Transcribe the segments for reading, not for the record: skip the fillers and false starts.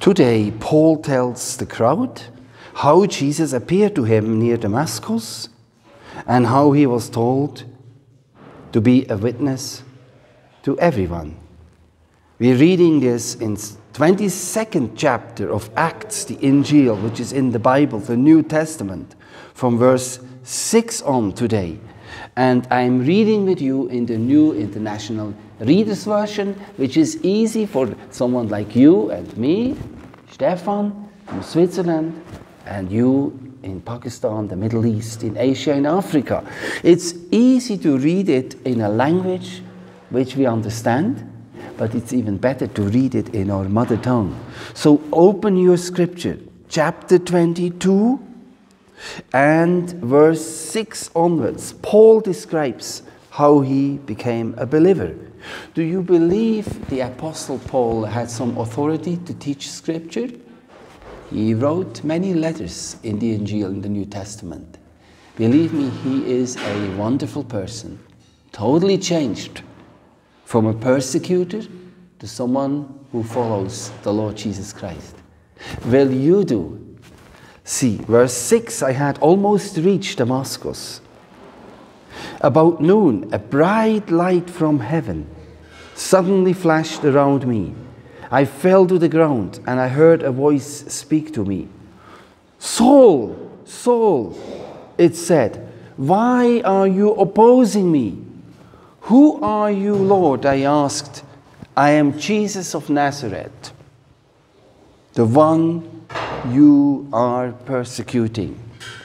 Today, Paul tells the crowd how Jesus appeared to him near Damascus and how he was told to be a witness to everyone. We're reading this in 22nd chapter of Acts, the Injil, which is in the Bible, the New Testament, from verse 6 on today. And I'm reading with you in the New International Reader's Version, which is easy for someone like you and me, Stefan from Switzerland, and you in Pakistan, the Middle East, in Asia, in Africa. It's easy to read it in a language which we understand, but it's even better to read it in our mother tongue. So open your scripture, chapter 22, and verse 6 onwards. Paul describes how he became a believer. Do you believe the Apostle Paul had some authority to teach scripture? He wrote many letters in the Injil, in the New Testament. Believe me, he is a wonderful person, totally changed from a persecutor to someone who follows the Lord Jesus Christ. Will you do? See, verse 6, I had almost reached Damascus. About noon, a bright light from heaven suddenly flashed around me. I fell to the ground and I heard a voice speak to me. Saul, Saul, it said, why are you opposing me? Who are you, Lord? I asked. I am Jesus of Nazareth, the one you are persecuting.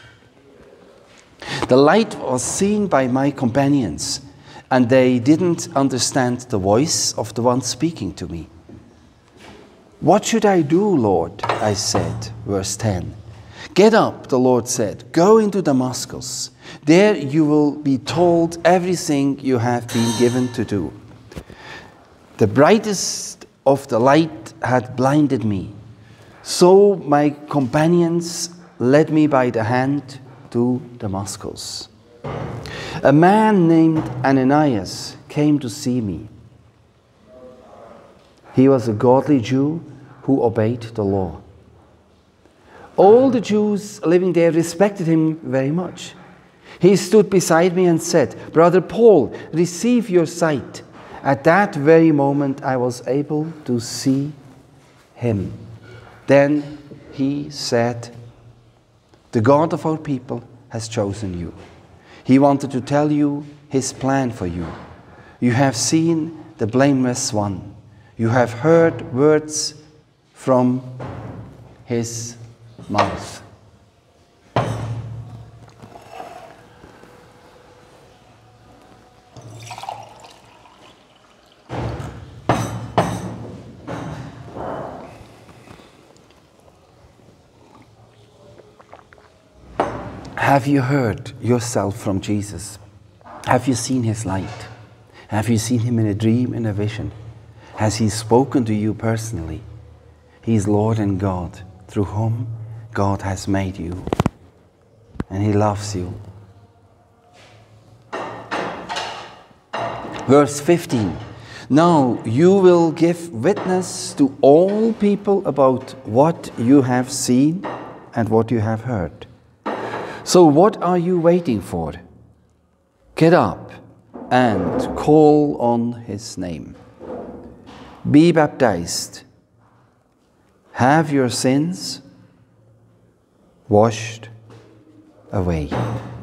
The light was seen by my companions, and they didn't understand the voice of the one speaking to me. What should I do, Lord? I said, verse 10. Get up, the Lord said, go into Damascus. There you will be told everything you have been given to do. The brightest of the light had blinded me. So my companions led me by the hand to Damascus. A man named Ananias came to see me. He was a godly Jew who obeyed the law. All the Jews living there respected him very much. He stood beside me and said, Brother Paul, receive your sight. At that very moment I was able to see him. Then he said, the God of our people has chosen you. He wanted to tell you his plan for you. You have seen the blameless one. You have heard words from his mouth. Have you heard yourself from Jesus? Have you seen his light? Have you seen him in a dream, in a vision? Has he spoken to you personally? He is Lord and God, through whom God has made you. And he loves you. Verse 15. Now you will give witness to all people about what you have seen and what you have heard. So what are you waiting for? Get up and call on his name. Be baptized. Have your sins washed away.